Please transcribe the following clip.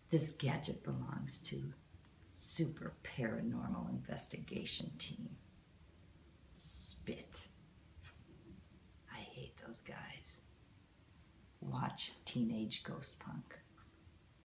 This gadget belongs to Super Paranormal Investigation Team. Spit. I hate those guys. Watch Teenage Ghost Punk.